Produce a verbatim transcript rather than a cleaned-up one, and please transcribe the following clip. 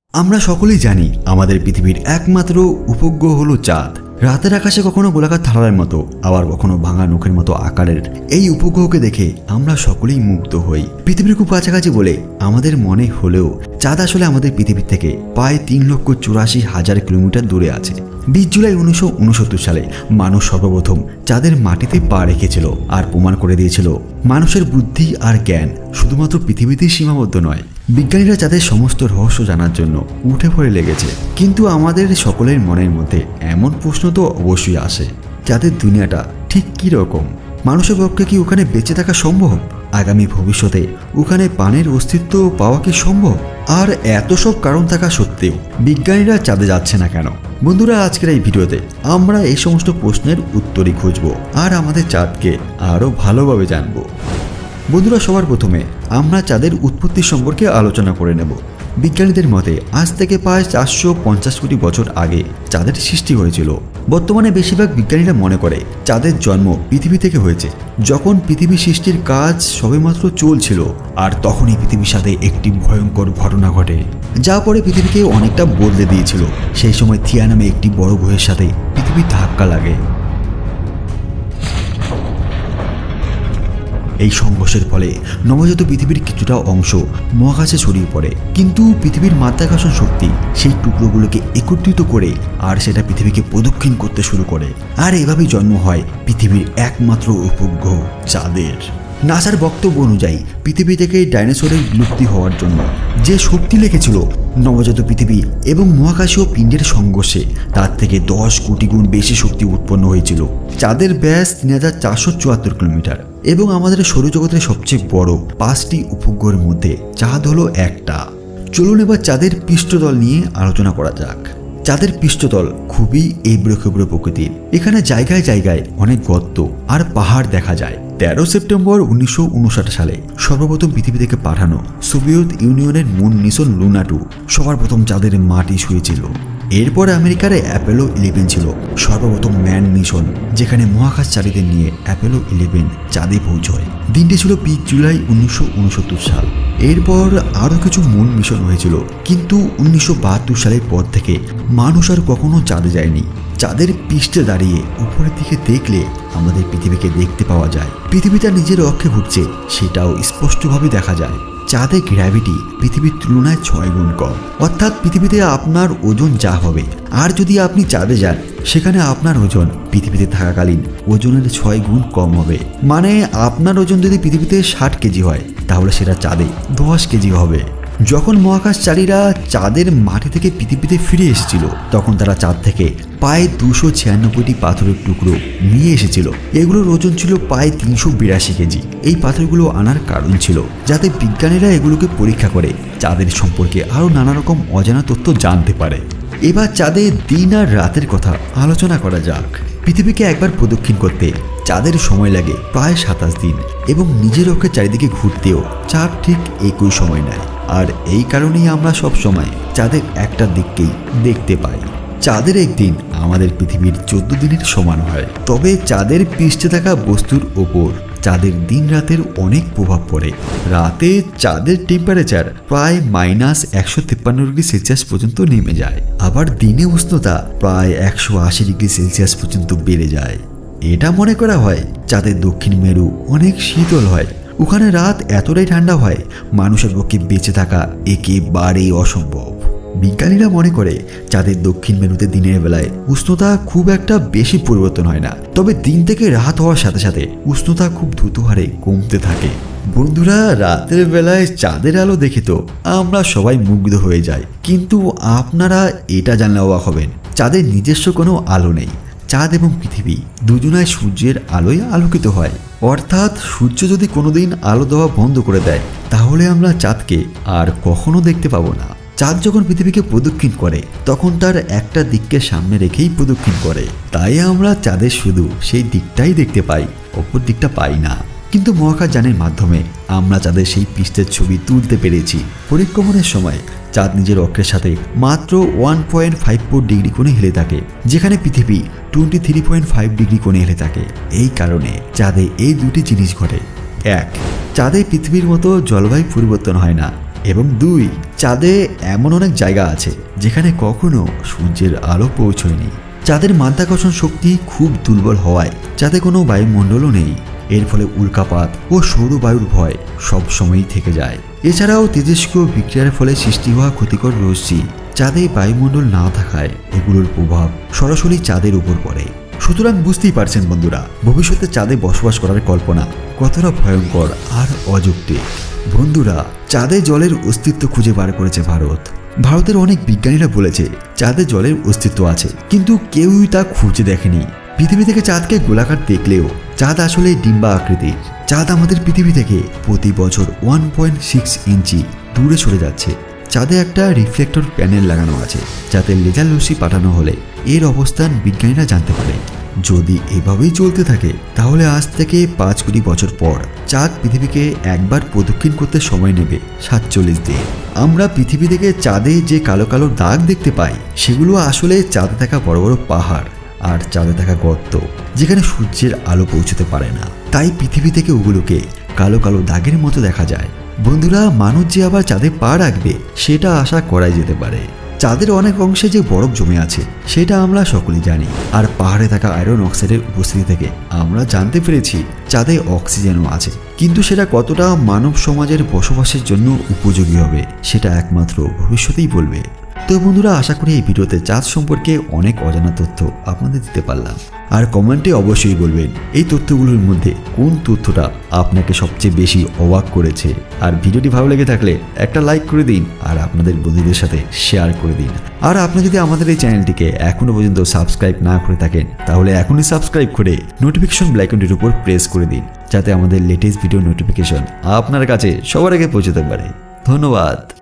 আমরা সকলেই জানি আমাদের পৃথিবীর একমাত্র উপগ্রহ হলো চাঁদ। রাতের আকাশে কখনো গোলাকার থালার মতো, আবার কখনো ভাঙা নখের মতো আকারের এই উপগ্রহকে দেখে আমরা সকলেই মুগ্ধ হই। পৃথিবীর খুব কাছাকাছি বলে আমাদের মনে হলেও চাঁদ আসলে আমাদের পৃথিবী থেকে প্রায় তিন লক্ষ চুরাশি হাজার কিলোমিটার দূরে আছে। বিশ জুলাই উনিশশো উনসত্তর সালে মানুষ সর্বপ্রথম চাঁদের মাটিতে পা রেখেছিল আর প্রমাণ করে দিয়েছিল মানুষের বুদ্ধি আর জ্ঞান শুধুমাত্র পৃথিবীতেই সীমাবদ্ধ নয়। বিজ্ঞানীরা চাঁদের সমস্ত রহস্য জানার জন্য উঠে পড়ে লেগেছে, কিন্তু আমাদের সকলের মনের মধ্যে এমন প্রশ্ন তো অবশ্যই আসে, চাঁদের দুনিয়াটা ঠিক কী রকম? মানুষের পক্ষে কি ওখানে বেঁচে থাকা সম্ভব? আগামী ভবিষ্যতে ওখানে প্রাণের অস্তিত্ব পাওয়া কি সম্ভব? আর এত সব কারণ থাকা সত্ত্বেও বিজ্ঞানীরা চাঁদে যাচ্ছে না কেন? বন্ধুরা, আজকের এই ভিডিওতে আমরা এই সমস্ত প্রশ্নের উত্তরই খুঁজব আর আমাদের চাঁদকে আরও ভালোভাবে জানব। বন্ধুরা, সবার প্রথমে আমরা চাঁদের উৎপত্তি সম্পর্কে আলোচনা করে নেব। বিজ্ঞানীদের মতে আজ থেকে প্রায় চারশো পঞ্চাশ কোটি বছর আগে চাঁদের সৃষ্টি হয়েছিল। বর্তমানে বেশিরভাগ বিজ্ঞানীরা মনে করে চাঁদের জন্ম পৃথিবী থেকে হয়েছে, যখন পৃথিবী সৃষ্টির কাজ সবেমাত্র চলছিল, আর তখনই পৃথিবীর সাথে একটি ভয়ঙ্কর ঘটনা ঘটে যা পরে পৃথিবীকে অনেকটা বদলে দিয়েছিল। সেই সময় থিয়া নামে একটি বড় গ্রহের সাথে পৃথিবীর ধাক্কা লাগে। এই সংঘর্ষের ফলে নবজাত পৃথিবীর কিছুটা অংশ মহাকাশে ছড়িয়ে পড়ে, কিন্তু পৃথিবীর মাধ্যাকর্ষণ শক্তি সেই টুকরোগুলোকে একত্রিত করে আর সেটা পৃথিবীকে প্রদক্ষিণ করতে শুরু করে, আর এভাবেই জন্ম হয় পৃথিবীর একমাত্র উপগ্রহ চাঁদের। নাসার বক্তব্য অনুযায়ী পৃথিবী থেকে ডাইনোসরের বিলুপ্তি হওয়ার জন্য যে শক্তি লেগেছিল নবজাত পৃথিবী এবং মহাকাশীয় পিণ্ডের সংঘর্ষে তার থেকে দশ কোটি গুণ বেশি শক্তি উৎপন্ন হয়েছিল। চাঁদের ব্যাস তিন হাজার চারশো চুয়াত্তর কিলোমিটার এবং আমাদের সৌরজগতের সবচেয়ে বড় পাঁচটি উপগ্রহের মধ্যে চাঁদ হলো একটা। চলুন এবার চাঁদের পৃষ্ঠতল নিয়ে আলোচনা করা যাক। চাঁদের পৃষ্ঠতল খুবই এবড়ো খেবড়ো প্রকৃতির। এখানে জায়গায় জায়গায় অনেক গর্ত আর পাহাড় দেখা যায়। তেরো সেপ্টেম্বর উনিশশো উনষাট সালে সর্বপ্রথম পৃথিবী থেকে পাঠানো সোভিয়েত ইউনিয়নের মুন মিশন লুনা টু সবার প্রথম চাঁদের মাটি ছুঁয়েছিল। এরপর আমেরিকার অ্যাপোলো ইলেভেন ছিল সর্বপ্রথম ম্যান মিশন, যেখানে মহাকাশচারীদের নিয়ে অ্যাপোলো ইলেভেন চাঁদে পৌঁছয়। দিনটি ছিল বিশ জুলাই উনিশশো উনসত্তর সাল। এরপর আরও কিছু মুন মিশন হয়েছিল, কিন্তু উনিশশো বাহাত্তর সালের পর থেকে মানুষ আর কখনো চাঁদে যায়নি। চাঁদের পৃষ্ঠে দাঁড়িয়ে উপরের দিকে দেখলে আমাদের পৃথিবীকে দেখতে পাওয়া যায়। পৃথিবীটা নিজের অক্ষে ঘুরছে সেটাও স্পষ্টভাবে দেখা যায়। চাঁদে গ্র্যাভিটি পৃথিবীর তুলনায় ছয় গুণ কম, অর্থাৎ পৃথিবীতে আপনার ওজন যা হবে, আর যদি আপনি চাঁদে যান সেখানে আপনার ওজন পৃথিবীতে থাকাকালীন ওজনের ছয় গুণ কম হবে। মানে আপনার ওজন যদি পৃথিবীতে ষাট কেজি হয়, তাহলে সেটা চাঁদে দশ কেজি হবে। যখন মহাকাশচারীরা চাঁদের মাটি থেকে পৃথিবীতে ফিরে এসেছিল, তখন তারা চাঁদ থেকে প্রায় দুশো ছিয়ানব্বইটি পাথরের টুকরো নিয়ে এসেছিল। এগুলোর ওজন ছিল প্রায় তিনশো বিরাশি কেজি। এই পাথরগুলো আনার কারণ ছিল যাতে বিজ্ঞানীরা এগুলোকে পরীক্ষা করে চাঁদের সম্পর্কে আরও নানা রকম অজানা তথ্য জানতে পারে। এবার চাঁদে দিন আর রাতের কথা আলোচনা করা যাক। পৃথিবীকে একবার প্রদক্ষিণ করতে চাঁদের সময় লাগে প্রায় সাতাশ দিন এবং নিজের অক্ষের চারিদিকে ঘুরতেও চাঁদ ঠিক একই সময় নেয়। আর এই কারণেই আমরা সব সময় চাঁদের একটা দিককেই দেখতে পাই। চাঁদের একদিন আমাদের পৃথিবীর চোদ্দ দিনের সমান হয়। তবে চাঁদের পৃষ্ঠে থাকা বস্তুর ওপর চাঁদের দিন রাতের অনেক প্রভাব পড়ে। রাতে চাঁদের টেম্পারেচার প্রায় মাইনাস একশো তিপ্পান্ন ডিগ্রি সেলসিয়াস পর্যন্ত নেমে যায়, আবার দিনে উষ্ণতা প্রায় একশো আশি ডিগ্রি সেলসিয়াস পর্যন্ত বেড়ে যায়। এটা মনে করা হয় চাঁদের দক্ষিণ মেরু অনেক শীতল হয়। ওখানে রাত এতটাই ঠান্ডা হয় মানুষের পক্ষে বেঁচে থাকা একেবারেই অসম্ভব। বিজ্ঞানীরা মনে করে চাঁদের দক্ষিণ মেরুতে দিনের বেলায় উষ্ণতা খুব একটা বেশি পরিবর্তন হয় না, তবে দিন থেকে রাত হওয়ার সাথে সাথে উষ্ণতা খুব দ্রুত হারে কমতে থাকে। বন্ধুরা, রাতের বেলায় চাঁদের আলো দেখে তো আমরা সবাই মুগ্ধ হয়ে যাই, কিন্তু আপনারা এটা জানলে অবাক হবেন, চাঁদের নিজস্ব কোনো আলো নেই। চাঁদ এবং পৃথিবী দুজনায় সূর্যের আলোয় আলোকিত হয়, অর্থাৎ সূর্য যদি কোনোদিন আলো দেওয়া বন্ধ করে দেয় তাহলে আমরা চাঁদকে আর কখনো দেখতে পাবো না। চাঁদ যখন পৃথিবীকে প্রদক্ষিণ করে তখন তার একটা দিককে সামনে রেখেই প্রদক্ষিণ করে, তাই আমরা চাঁদের শুধু সেই দিকটাই দেখতে পাই, অপর দিকটা পাই না। কিন্তু মহাকাশযানের মাধ্যমে আমরা চাঁদের সেই পৃষ্ঠের ছবি তুলতে পেরেছি। পরিক্রমণের সময় চাঁদ নিজের অক্ষের সাথে মাত্র one point five four degree কোণে হেলে থাকে, যেখানে পৃথিবী twenty three point five degree কোণে হেলে থাকে। এই কারণে চাঁদে এই দুটি জিনিস ঘটে। এক, চাঁদে পৃথিবীর মতো জলবায়ু পরিবর্তন হয় না। এবং দুই, চাঁদে এমন অনেক জায়গা আছে যেখানে কখনো সূর্যের আলো পৌঁছয়নি। চাঁদের মাধ্যাকর্ষণ শক্তি খুব দুর্বল হওয়ায় চাঁদে কোনো বায়ুমণ্ডলও নেই। এর ফলে উল্কাপাত ও সৌর বায়ুর ভয় সবসময়ই থেকে যায়। এছাড়াও তেজস্ক্রিয় বিক্রিয়ার ফলে সৃষ্টি হওয়া ক্ষতিকর রশ্মি চাঁদে বায়ুমণ্ডল না থাকায় এগুলোর প্রভাব সরাসরি চাঁদের উপর পড়ে। সুতরাং বুঝতেই পারছেন বন্ধুরা, ভবিষ্যতে চাঁদে বসবাস করার কল্পনা কতটা ভয়ঙ্কর আর অযৌক্তিক। বন্ধুরা, চাঁদে জলের অস্তিত্ব খুঁজে বার করেছে ভারত। ভারতের অনেক বিজ্ঞানীরা বলেছে চাঁদে জলের অস্তিত্ব আছে, কিন্তু কেউই তা খুঁজে দেখেনি। পৃথিবী থেকে চাঁদকে গোলাকার দেখলেও চাঁদ আসলে ডিম্বা আকৃতির। চাঁদ আমাদের পৃথিবী থেকে প্রতি বছর ওয়ান পয়েন্ট সিক্স ইঞ্চি দূরে সরে যাচ্ছে। চাঁদে একটা রিফ্লেক্টর প্যানেল লাগানো আছে, যাতে লেজার রশ্মি পাঠানো হলে এর অবস্থান বিজ্ঞানীরা জানতে পারে। যদি এভাবেই চলতে থাকে তাহলে আজ থেকে পাঁচ কোটি বছর পর চাঁদ পৃথিবীকে একবার প্রদক্ষিণ করতে সময় নেবে সাতচল্লিশ দিন। আমরা পৃথিবী থেকে চাঁদে যে কালো কালো দাগ দেখতে পাই সেগুলো আসলে চাঁদে থাকা বড় বড় পাহাড় আর চাঁদে থাকা গর্ত, যেখানে সূর্যের আলো পৌঁছতে পারে না। তাই পৃথিবী থেকে ওগুলোকে কালো কালো দাগের মতো দেখা যায়। বন্ধুরা, মানুষ যে আবার চাঁদে পা রাখবে সেটা আশা করাই যেতে পারে। চাঁদের অনেক অংশে যে বরফ জমে আছে সেটা আমরা সকলেই জানি। আর পাহাড়ে থাকা আয়রন অক্সাইডের উপস্থিতি থেকে আমরা জানতে পেরেছি চাঁদে অক্সিজেনও আছে। কিন্তু সেটা কতটা মানব সমাজের বসবাসের জন্য উপযোগী হবে সেটা একমাত্র ভবিষ্যতেই বলবে। তো বন্ধুরা, আশা করি এই ভিডিওতে চাঁদ সম্পর্কে অনেক অজানা তথ্য আপনাদের দিতে পারলাম। আর কমেন্টে অবশ্যই বলবেন এই তথ্যগুলোর মধ্যে কোন তথ্যটা আপনাকে সবচেয়ে বেশি অবাক করেছে। আর ভিডিওটি ভালো লেগে থাকলে একটা লাইক করে দিন আর আপনাদের বন্ধুদের সাথে শেয়ার করে দিন। আর আপনি যদি আমাদের এই চ্যানেলটিকে এখনো পর্যন্ত সাবস্ক্রাইব না করে থাকেন তাহলে এখনই সাবস্ক্রাইব করে নোটিফিকেশন বেল আইকনটির উপর প্রেস করে দিন, যাতে আমাদের লেটেস্ট ভিডিও নোটিফিকেশন আপনার কাছে সবার আগে পৌঁছতে পারে। ধন্যবাদ।